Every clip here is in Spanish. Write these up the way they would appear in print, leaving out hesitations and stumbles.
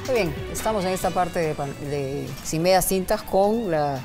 Muy bien, estamos en esta parte de Sin Medias Tintas con la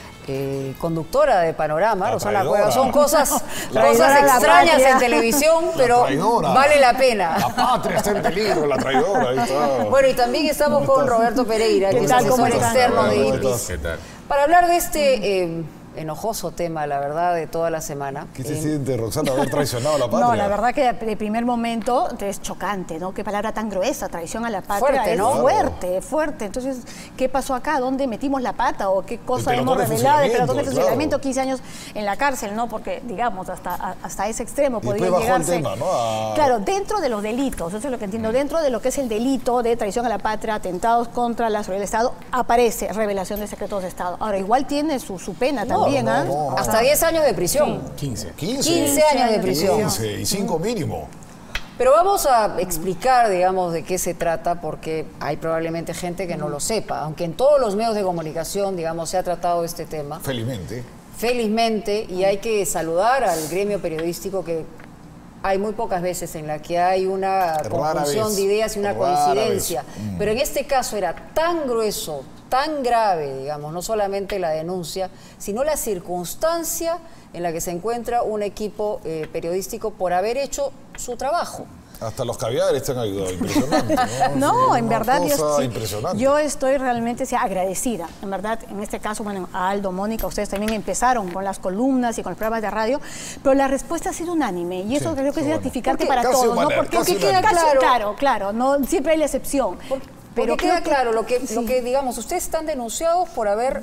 conductora de Panorama, Rosana Cuevas. Son cosas extrañas en televisión, pero vale la pena. La patria está en peligro, la traidora. Ahí está. Bueno, y también estamos con Roberto Pereira, que es asesor externo de IPIS, para hablar de este enojoso tema, la verdad, de toda la semana. ¿Qué se siente, Roxana, haber traicionado a la patria? No, la verdad que de primer momento es chocante, ¿no? Qué palabra tan gruesa, traición a la patria. Fuerte, ¿no? Es fuerte. Entonces, ¿qué pasó acá? ¿Dónde metimos la pata? ¿O qué cosa hemos revelado del pelotón de funcionamiento? Claro. 15 años en la cárcel, ¿no? Porque, digamos, hasta ese extremo podría llegarse. El tema, ¿no? Claro, dentro de los delitos, eso es lo que entiendo, dentro de lo que es el delito de traición a la patria, atentados contra la seguridad del Estado, aparece revelación de secretos de Estado. Ahora, igual tiene su pena también, ¿ah? Hasta 10 años de prisión. 15 años de prisión. 15 y 5 mínimo. Pero vamos a explicar, digamos, de qué se trata, porque hay probablemente gente que no lo sepa, aunque en todos los medios de comunicación, digamos, se ha tratado este tema. Felizmente, y hay que saludar al gremio periodístico, que hay muy pocas veces en la que hay una conjunción de ideas y una coincidencia. Pero en este caso era tan grueso, tan grave, digamos, no solamente la denuncia, sino la circunstancia en la que se encuentra un equipo periodístico por haber hecho su trabajo. Hasta los caviares te han ayudado, impresionante. No, en verdad yo estoy realmente agradecida. En verdad, en este caso, bueno, a Aldo, Mónica, ustedes también empezaron con las columnas y con los programas de radio, pero la respuesta ha sido unánime y eso creo que es gratificante para todos, ¿no? Porque queda claro, no siempre hay la excepción. Pero queda claro lo que, digamos, ustedes están denunciados por haber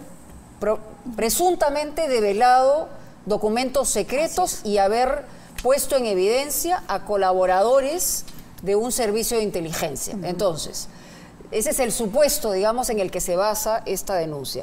presuntamente develado documentos secretos y haber puesto en evidencia a colaboradores de un servicio de inteligencia. Entonces, ese es el supuesto, digamos, en el que se basa esta denuncia.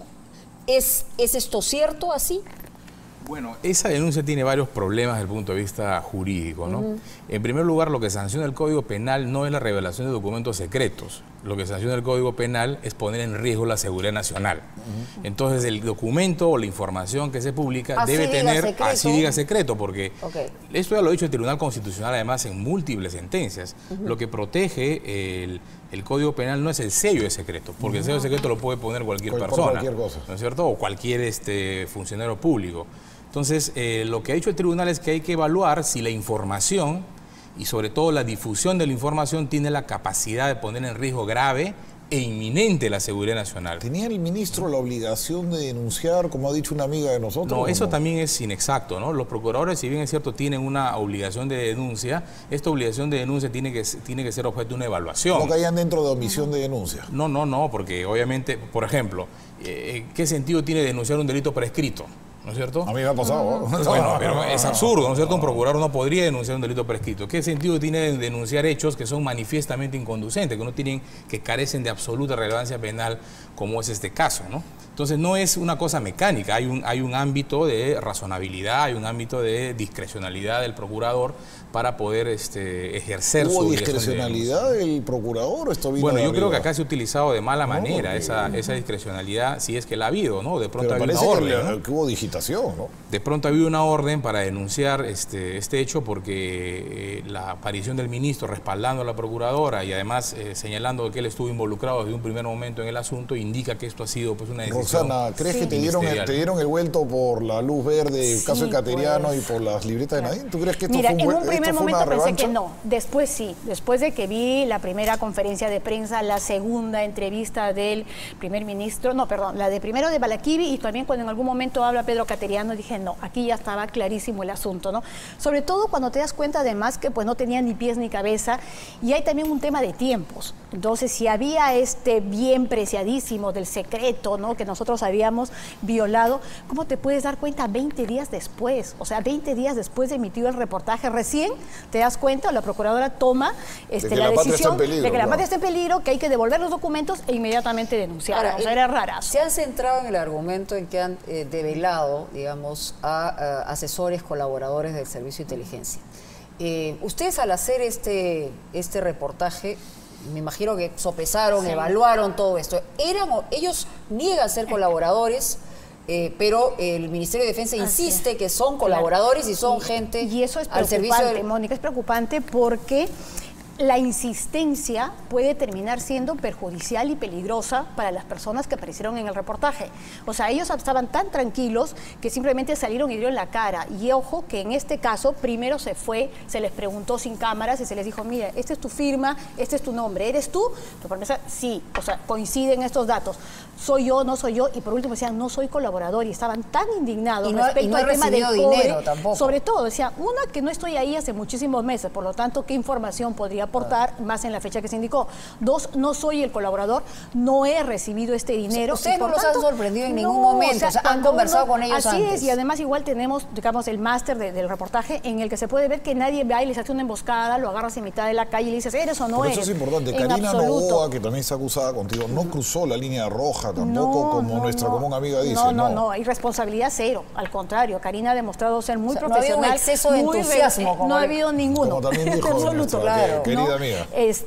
¿Es esto cierto así? Bueno, esa denuncia tiene varios problemas desde el punto de vista jurídico, ¿no? En primer lugar, lo que sanciona el Código Penal no es la revelación de documentos secretos. Lo que sanciona el Código Penal es poner en riesgo la seguridad nacional. Entonces, el documento o la información que se publica debe tener, así diga secreto, porque esto ya lo ha dicho el Tribunal Constitucional, además, en múltiples sentencias. Lo que protege el Código Penal no es el sello de secreto, porque el sello de secreto lo puede poner cualquier persona, ¿no es cierto? O cualquier funcionario público. Entonces, lo que ha dicho el tribunal es que hay que evaluar si la información y sobre todo la difusión de la información tiene la capacidad de poner en riesgo grave e inminente la seguridad nacional. ¿Tenía el ministro la obligación de denunciar, como ha dicho una amiga de nosotros? No, eso también es inexacto, ¿no? Los procuradores, si bien es cierto, tienen una obligación de denuncia, esta obligación de denuncia tiene que ser objeto de una evaluación. ¿No caían dentro de omisión de denuncia? No, porque obviamente, por ejemplo, ¿qué sentido tiene denunciar un delito prescrito? ¿No es cierto? A mí me ha pasado. Bueno, pero es absurdo, ¿no es cierto? Un procurador no podría denunciar un delito prescrito. ¿Qué sentido tiene denunciar hechos que son manifiestamente inconducentes, que carecen de absoluta relevancia penal, como es este caso, ¿no? Entonces, no es una cosa mecánica, hay un ámbito de razonabilidad, hay un ámbito de discrecionalidad del procurador para poder ejercer su discrecionalidad del procurador? Bueno, yo creo que acá se ha utilizado de mala manera esa discrecionalidad, si es que la ha habido, ¿no? De pronto había una orden, que hubo digitación, ¿no? De pronto había una orden para denunciar este hecho porque la aparición del ministro respaldando a la procuradora y además señalando que él estuvo involucrado desde un primer momento en el asunto indica que esto ha sido pues una decisión. Roxana, ¿crees que te dieron el vuelto por la luz verde, el caso de Cateriano y por las libretas de Nadine? ¿Tú crees que esto fue en un primer momento pensé que no, después sí, después de que vi la primera conferencia de prensa, la segunda entrevista del primer ministro, la de primero de Balaquivi y también cuando en algún momento habla Pedro Cateriano, dije no, aquí ya estaba clarísimo el asunto, ¿no? Sobre todo cuando te das cuenta además que pues no tenía ni pies ni cabeza y hay también un tema de tiempos. Entonces, si había bien preciadísimo del secreto, ¿no? Que nosotros habíamos violado, ¿cómo te puedes dar cuenta 20 días después? O sea, 20 días después de emitido el reportaje, recién te das cuenta, la procuradora toma la decisión de que la patria está en peligro, que hay que devolver los documentos e inmediatamente denunciar. Ahora, o sea, era rarazo. Se han centrado en el argumento en que han develado, digamos, a asesores, colaboradores del Servicio de Inteligencia. Ustedes al hacer este reportaje, me imagino que sopesaron, evaluaron todo esto. Ellos niegan ser colaboradores, pero el Ministerio de Defensa insiste que son colaboradores y son gente y eso es al servicio preocupante, Mónica, es preocupante porque la insistencia puede terminar siendo perjudicial y peligrosa para las personas que aparecieron en el reportaje. O sea, ellos estaban tan tranquilos que simplemente salieron y dieron la cara. Y ojo que en este caso primero se les preguntó sin cámaras y se les dijo, mira, esta es tu firma, este es tu nombre, ¿eres tú? Tu promesa, sí, o sea, coinciden estos datos. Soy yo, no soy yo, y por último decían, no soy colaborador, y estaban tan indignados respecto al tema del cobre, tampoco. Sobre todo, decía, una, que no estoy ahí hace muchísimos meses, por lo tanto, ¿qué información podría aportar más en la fecha que se indicó? Dos, no soy el colaborador, no he recibido este dinero. Ustedes no los han sorprendido en ningún momento, o sea, han conversado con ellos antes. Así es, y además igual tenemos, digamos, el máster del reportaje en el que se puede ver que nadie va y les hace una emboscada, lo agarras en mitad de la calle y le dices, ¿eres o no pero eres? Eso es importante. Karina Novoa, que también está acusada contigo, no cruzó la línea roja tampoco, como nuestra común amiga dice. No, hay responsabilidad cero. Al contrario, Karina ha demostrado ser muy profesional. No ha habido un exceso de entusiasmo. No ha habido ninguno. Como también dijo absoluto, claro. Querida amiga.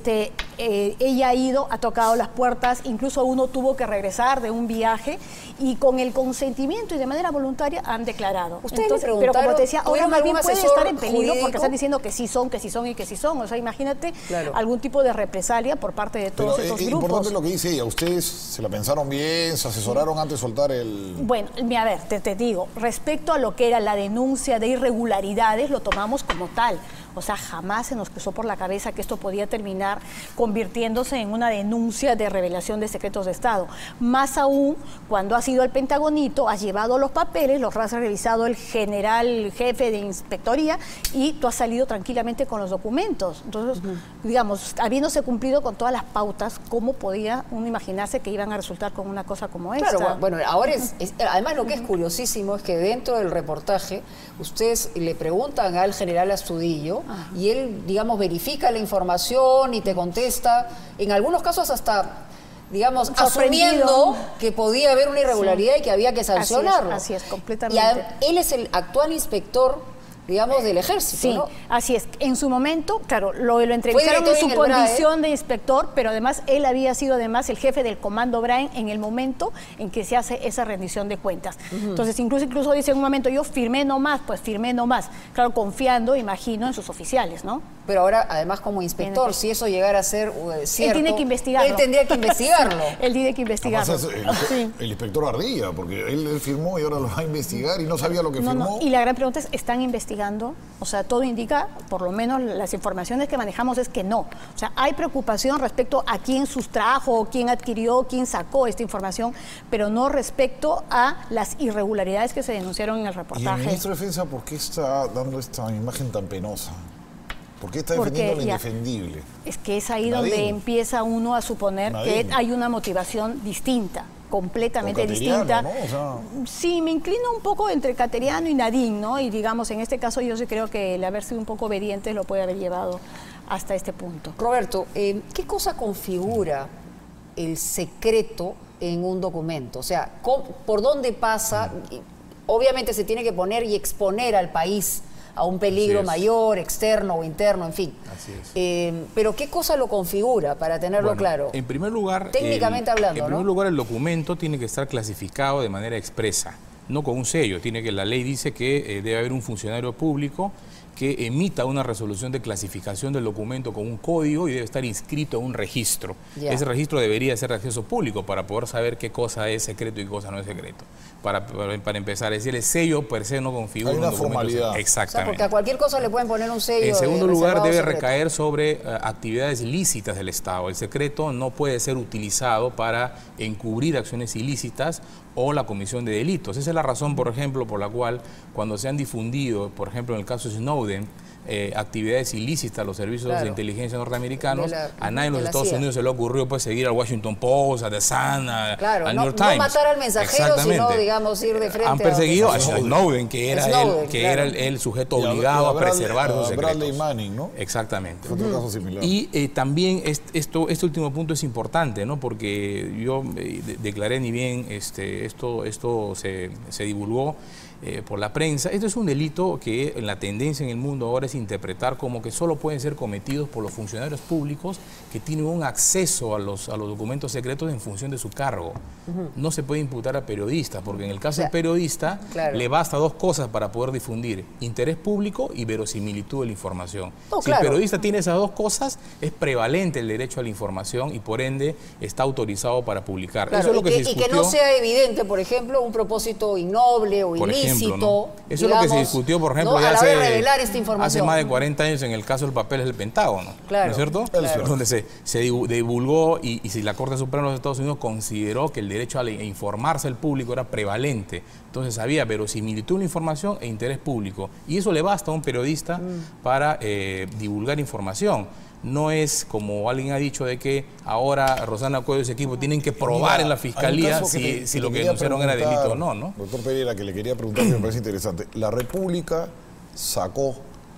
Ella ha ido, ha tocado las puertas, incluso uno tuvo que regresar de un viaje y con el consentimiento y de manera voluntaria han declarado. Ustedes pero como te decía, ahora más bien puede estar en peligro jurídico, porque están diciendo que sí son y que sí son. O sea, imagínate algún tipo de represalia por parte de todos estos grupos. Es importante lo que dice ella. ¿Ustedes se la pensaron bien? ¿Se asesoraron antes de soltar el...? Bueno, a ver, te digo, respecto a lo que era la denuncia de irregularidades, lo tomamos como tal. O sea, jamás se nos cruzó por la cabeza que esto podía terminar convirtiéndose en una denuncia de revelación de secretos de Estado. Más aún, cuando has ido al Pentagonito, has llevado los papeles, los has revisado el jefe de inspectoría y tú has salido tranquilamente con los documentos. Entonces, digamos, habiéndose cumplido con todas las pautas, ¿cómo podía uno imaginarse que iban a resultar con una cosa como esta? Claro, bueno, ahora además lo que es curiosísimo es que dentro del reportaje ustedes le preguntan al general Astudillo y él, digamos, verifica la información y te contesta, en algunos casos hasta, digamos, asumiendo que podía haber una irregularidad y que había que sancionarlo. Así es, completamente. Y él es el actual inspector, digamos, del ejército, sí, ¿no? Así es. En su momento, claro, lo entrevistaron en su condición de inspector, pero además él había sido además el jefe del comando Brain en el momento en que se hace esa rendición de cuentas. Entonces, incluso dice en un momento, yo firmé nomás, pues firmé nomás. Claro, confiando, imagino, en sus oficiales, ¿no? Pero ahora, además, como inspector, si eso llegara a ser cierto... Él tiene que investigarlo. Él tendría que investigarlo. Él tiene que investigarlo. El inspector ardía, porque él firmó y ahora lo va a investigar y no sabía lo que firmó. No. Y la gran pregunta es, ¿están investigando? O sea, todo indica, por lo menos las informaciones que manejamos es que no. O sea, hay preocupación respecto a quién sustrajo, quién adquirió, quién sacó esta información, pero no respecto a las irregularidades que se denunciaron en el reportaje. ¿Y el ministro de Defensa por qué está dando esta imagen tan penosa? ¿Por qué está defendiendo lo indefendible? Es que es ahí donde empieza uno a suponer que hay una motivación distinta, completamente distinta. ¿No? O sea... Sí, me inclino un poco entre Cateriano y Nadine, ¿no? Y digamos, en este caso yo sí creo que el haber sido un poco obediente lo puede haber llevado hasta este punto. Roberto, ¿qué cosa configura el secreto en un documento? O sea, ¿por dónde pasa? Obviamente se tiene que poner y exponer al país a un peligro mayor, externo o interno, en fin. Así es. Pero ¿qué cosa lo configura para tenerlo claro? En primer lugar, técnicamente hablando, en primer lugar, el documento tiene que estar clasificado de manera expresa, no con un sello. La ley dice que debe haber un funcionario público que emita una resolución de clasificación del documento con un código y debe estar inscrito en un registro. Ese registro debería ser de acceso público para poder saber qué cosa es secreto y qué cosa no es secreto. Para empezar, es decir, el sello per se no configura un documento. Formalidad. Exactamente. O sea, porque a cualquier cosa le pueden poner un sello. En segundo lugar, debe recaer sobre actividades ilícitas del Estado. El secreto no puede ser utilizado para encubrir acciones ilícitas o la comisión de delitos. Esa es la razón, por ejemplo, por la cual cuando se han difundido, por ejemplo, en el caso de Snowden, actividades ilícitas a los servicios de inteligencia norteamericanos, a nadie en los Estados Unidos se le ocurrió pues seguir al Washington Post, a The Sun, al New York Times. No matar al mensajero, sino, digamos, ir de frente. Han perseguido a Snowden, que era el sujeto obligado a preservar sus secretos. Bradley Manning, ¿no? Exactamente. Otro caso similar. Y también este último punto es importante, ¿no? Porque yo declaré ni bien esto se divulgó. por la prensa. Esto es un delito que la tendencia en el mundo ahora es interpretar como que solo pueden ser cometidos por los funcionarios públicos que tienen un acceso a los documentos secretos en función de su cargo. No se puede imputar a periodistas, porque en el caso del periodista le basta dos cosas para poder difundir: interés público y verosimilitud de la información. Si el periodista tiene esas dos cosas, es prevalente el derecho a la información y por ende está autorizado para publicar. Eso es lo que se discutió. Y que no sea evidente, por ejemplo, un propósito innoble o ilícito. ¿no? Eso es lo que se discutió, por ejemplo, ya hace más de 40 años en el caso del papel del Pentágono, ¿no es cierto? Donde se divulgó y si la Corte Suprema de los Estados Unidos consideró que el derecho a informarse al público era prevalente. Entonces había verosimilitud de la información e interés público. Y eso le basta a un periodista para divulgar información. No es como alguien ha dicho de que ahora Rosana Cuello y su equipo tienen que probar en la fiscalía si lo que denunciaron era delito o no, ¿no? Doctor Pereira, que le quería preguntar, que me parece interesante. La República sacó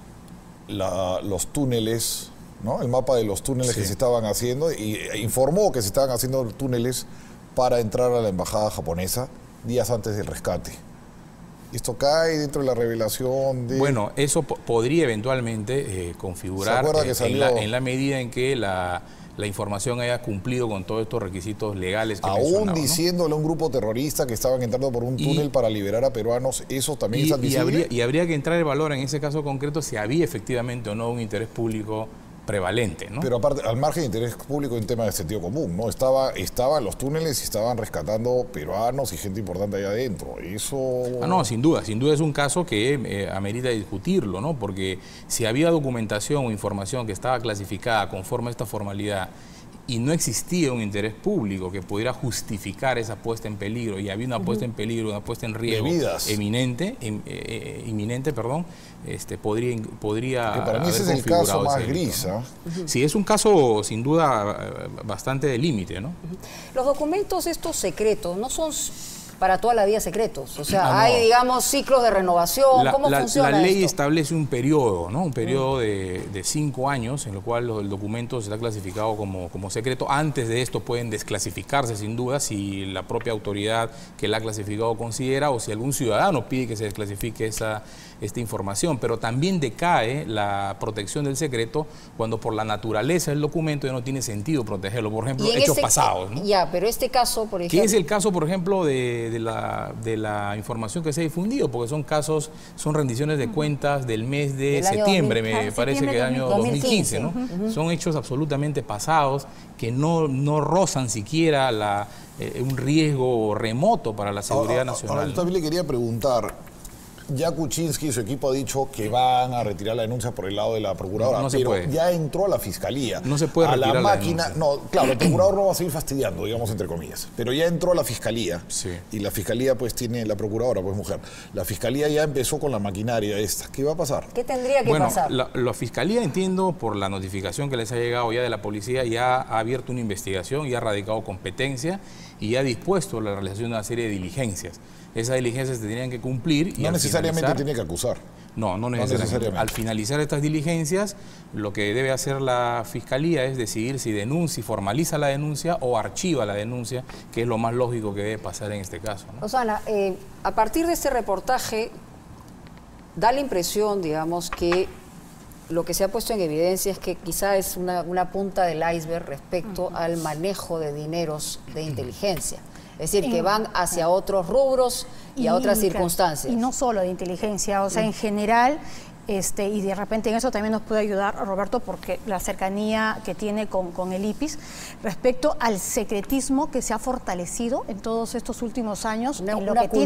los túneles, ¿no? El mapa de los túneles que se estaban haciendo e informó que se estaban haciendo túneles para entrar a la embajada japonesa días antes del rescate. ¿Esto cae dentro de la revelación de...? Bueno, eso podría eventualmente configurar en la medida en que la información haya cumplido con todos estos requisitos legales que aún diciéndole a un grupo terrorista que estaban entrando por un túnel para liberar a peruanos, ¿eso también es admisible? Y habría que entrar el valor en ese caso concreto si había efectivamente o no un interés público prevalente, ¿no? Pero aparte, al margen de interés público, en tema de sentido común, ¿no? Estaban los túneles y estaban rescatando peruanos y gente importante allá adentro. Eso... no, sin duda es un caso que amerita discutirlo, ¿no? Porque si había documentación o información que estaba clasificada conforme a esta formalidad y no existía un interés público que pudiera justificar esa puesta en peligro, y había una puesta en peligro, una puesta en riesgo inminente, podría que para mí ese es el caso más gris, ¿no? Sí, es un caso sin duda bastante de límite, ¿no? Los documentos estos secretos no son para toda la vida secretos, o sea, hay, digamos, ciclos de renovación. ¿Cómo funciona la ley esto? establece un periodo, ¿no? Un periodo de 5 años en el cual el documento está clasificado como secreto. Antes de esto pueden desclasificarse sin duda si la propia autoridad que la ha clasificado considera o si algún ciudadano pide que se desclasifique esta información, pero también decae la protección del secreto cuando por la naturaleza del documento ya no tiene sentido protegerlo, por ejemplo, hechos pasados, ¿no? Ya, pero este caso, por ejemplo... ¿Qué es el caso, por ejemplo, de la información que se ha difundido? Porque son rendiciones de cuentas del mes de septiembre, me parece que del año 2015, ¿no? Son hechos absolutamente pasados que no rozan siquiera un riesgo remoto para la seguridad nacional. Ahora, yo también le quería preguntar, ya Kuczynski y su equipo ha dicho que van a retirar la denuncia por el lado de la procuradora, pero ya entró a la fiscalía. No se puede retirar la denuncia. No, claro, el procurador no va a seguir fastidiando, digamos, entre comillas, pero ya entró a la fiscalía. Sí. Y la fiscalía pues tiene, la procuradora pues mujer, la fiscalía ya empezó con la maquinaria esta. ¿Qué va a pasar? ¿Qué tendría que pasar? La fiscalía, entiendo, por la notificación que les ha llegado ya de la policía, ya ha abierto una investigación, ya ha radicado competencia y ya ha dispuesto la realización de una serie de diligencias. Esas diligencias se tenían que cumplir. No necesariamente tiene que acusar. No necesariamente. Al finalizar estas diligencias, lo que debe hacer la Fiscalía es decidir si denuncia, formaliza la denuncia o archiva la denuncia, que es lo más lógico que debe pasar en este caso, ¿no? Rosana, a partir de este reportaje, da la impresión, digamos, que lo que se ha puesto en evidencia es que quizá es una punta del iceberg respecto al manejo de dineros de inteligencia. Es decir, que van hacia otros rubros y a otras circunstancias. Y no solo de inteligencia, o sea, en general, y de repente en eso también nos puede ayudar Roberto, porque la cercanía que tiene con el IPIS, respecto al secretismo que se ha fortalecido en todos estos últimos años, una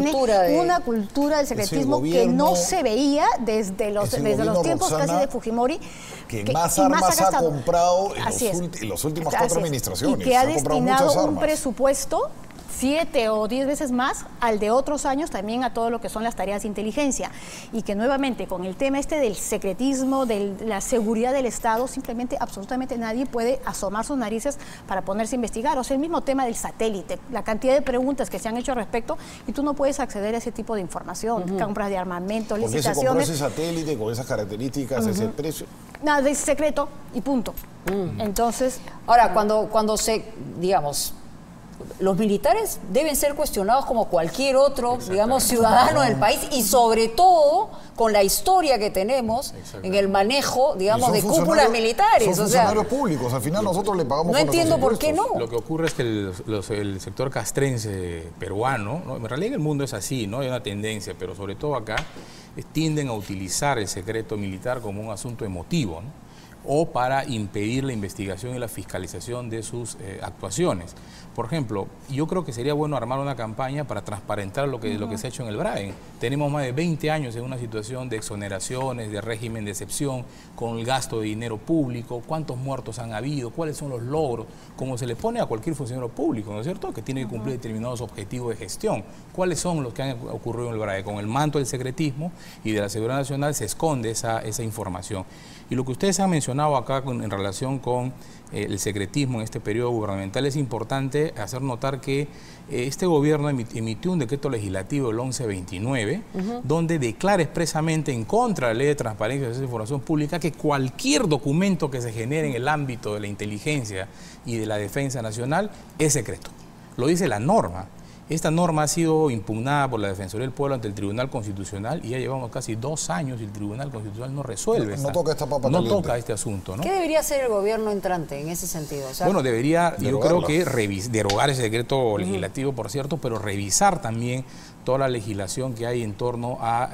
cultura del secretismo que no se veía desde los tiempos casi de Fujimori. Que más armas ha comprado en las últimas 4 administraciones. Y que ha destinado un presupuesto 7 o 10 veces más al de otros años también a todo lo que son las tareas de inteligencia, y que nuevamente con el tema del secretismo, de la seguridad del Estado, simplemente absolutamente nadie puede asomar sus narices para ponerse a investigar. O sea, el mismo tema del satélite, la cantidad de preguntas que se han hecho al respecto, y tú no puedes acceder a ese tipo de información, compras de armamento, licitaciones. ¿Por qué se compró ese satélite con esas características, ese precio? Nada, es secreto y punto. Entonces... Ahora, cuando se, digamos, los militares deben ser cuestionados como cualquier otro, digamos, ciudadano del país, y sobre todo con la historia que tenemos en el manejo, digamos, de cúpulas militares. Son funcionarios públicos, al final nosotros le pagamos. No entiendo por qué no. Lo que ocurre es que el sector castrense peruano, ¿no? En realidad en el mundo es así, ¿no? Hay una tendencia, pero sobre todo acá, tienden a utilizar el secreto militar como un asunto emotivo, ¿no? O para impedir la investigación y la fiscalización de sus actuaciones. Por ejemplo, yo creo que sería bueno armar una campaña para transparentar lo que se ha hecho en el BRAEN. Tenemos más de 20 años en una situación de exoneraciones, de régimen de excepción, con el gasto de dinero público, cuántos muertos han habido, cuáles son los logros, como se le pone a cualquier funcionario público, ¿no es cierto?, que tiene que cumplir determinados objetivos de gestión. ¿Cuáles son los que han ocurrido en el BRAEN? Con el manto del secretismo y de la seguridad nacional se esconde esa información. Y lo que ustedes han mencionado acá en relación con el secretismo en este periodo gubernamental, es importante hacer notar que este gobierno emitió un decreto legislativo, el 1129, donde declara expresamente en contra de la Ley de Transparencia y Acceso a la Información Pública que cualquier documento que se genere en el ámbito de la inteligencia y de la defensa nacional es secreto. Lo dice la norma. Esta norma ha sido impugnada por la Defensoría del Pueblo ante el Tribunal Constitucional y ya llevamos casi 2 años y el Tribunal Constitucional no resuelve. No toca esta papa caliente. No toca este asunto, ¿no? ¿Qué debería hacer el gobierno entrante en ese sentido? O sea, bueno, debería, yo creo que derogar ese decreto legislativo, por cierto, pero revisar también toda la legislación que hay en torno a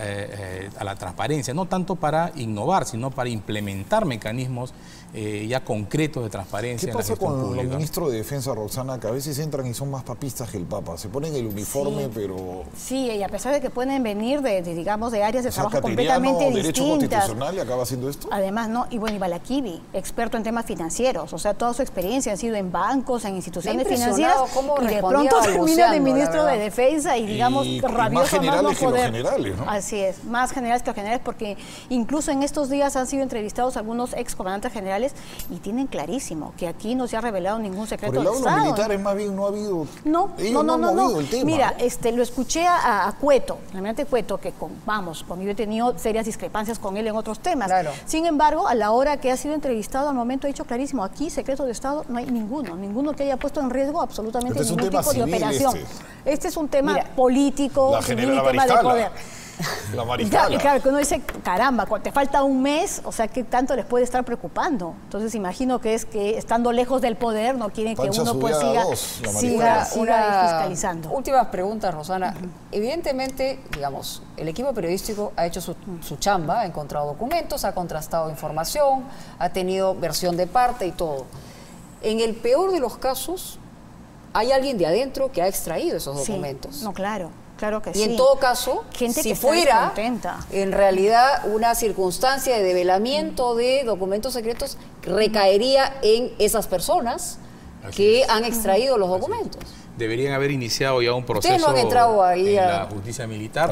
la transparencia, no tanto para innovar, sino para implementar mecanismos ya concretos de transparencia. ¿Qué pasa con los ministros de Defensa, Roxana, que a veces entran y son más papistas que el Papa? Se ponen el uniforme, pero... Sí, y a pesar de que pueden venir digamos, de áreas de trabajo completamente distintas. ¿Derecho constitucional y acaba haciendo esto? Además, no, y bueno, y Balaquivi, experto en temas financieros, o sea, toda su experiencia ha sido en bancos, en instituciones financieras, y de pronto termina de ministro de Defensa y, digamos, rabioso más no poder. Generales, ¿no? Así es, más generales que los generales, porque incluso en estos días han sido entrevistados algunos excomandantes generales y tienen clarísimo que aquí no se ha revelado ningún secreto del Estado. Por el lado de los militares, más bien, no ha habido... No. El tema. Mira, lo escuché a Cueto, realmente Cueto, que conmigo he tenido serias discrepancias con él en otros temas. Claro. Sin embargo, a la hora que ha sido entrevistado, al momento ha dicho clarísimo, aquí secretos de Estado no hay ninguno que haya puesto en riesgo absolutamente ningún tipo de operación. Este es un tema político, civil y tema de poder. La mariscala. Claro, que uno dice, caramba, te falta un mes, o sea, ¿qué tanto les puede estar preocupando? Entonces imagino que es que estando lejos del poder no quieren que uno pues siga fiscalizando. Últimas preguntas, Rosana. Evidentemente, digamos, el equipo periodístico ha hecho su chamba, ha encontrado documentos, ha contrastado información, ha tenido versión de parte y todo. En el peor de los casos, hay alguien de adentro que ha extraído esos documentos. Sí, no, claro que sí. Y en todo caso, si fuera en realidad una circunstancia de develamiento de documentos secretos, recaería en esas personas que han extraído los documentos. Deberían haber iniciado ya un proceso no han entrado ahí en la justicia militar,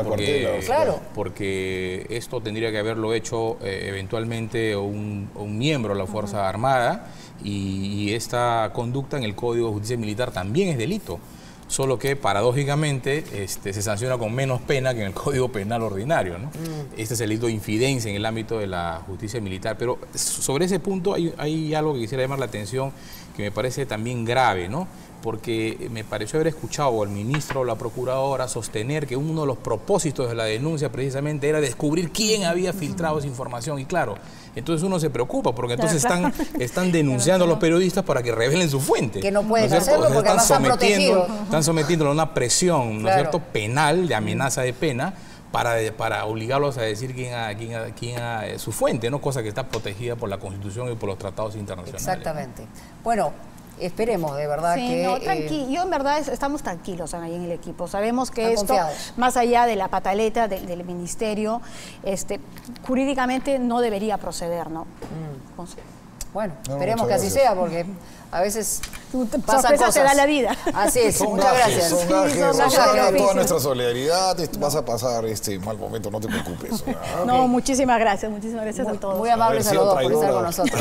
porque esto tendría que haberlo hecho eventualmente un miembro de la Fuerza Armada, y esta conducta en el Código de Justicia Militar también es delito. Solo que paradójicamente se sanciona con menos pena que en el Código Penal ordinario, ¿no? Este es el delito de infidencia en el ámbito de la justicia militar. Pero sobre ese punto hay algo que quisiera llamar la atención, que me parece también grave, ¿no? Porque me pareció haber escuchado al ministro o la procuradora sostener que uno de los propósitos de la denuncia precisamente era descubrir quién había filtrado esa información. Y claro, entonces uno se preocupa, porque entonces están denunciando a los periodistas para que revelen su fuente. Que no pueden hacerlo porque además están protegidos. Están sometiéndolo a una presión, ¿no es cierto?, penal, de amenaza de pena, para obligarlos a decir quién su fuente, ¿no? Cosa que está protegida por la Constitución y por los tratados internacionales. Exactamente. Bueno, esperemos de verdad yo en verdad estamos tranquilos ahí en el equipo. Sabemos que esto, más allá de la pataleta del ministerio, jurídicamente no debería proceder, ¿no? Bueno, esperemos que así sea, porque a veces pasan cosas. Te da la vida. Así es, muchas gracias. Son gajes, toda nuestra solidaridad, vas a pasar este mal momento, no te preocupes. No, muchísimas gracias a todos. Muy amables a los dos por estar con nosotros.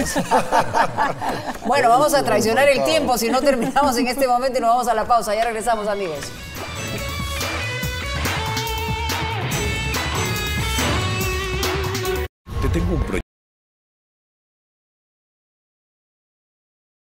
Bueno, vamos a traicionar el tiempo si no terminamos en este momento y nos vamos a la pausa. Ya regresamos, amigos. Te tengo un proyecto.